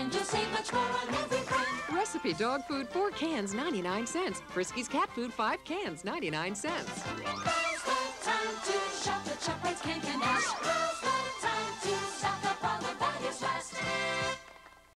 You'll save much more on everything. Recipe dog food, 4 cans, 99 cents. Friskies cat food, 5 cans, 99 cents.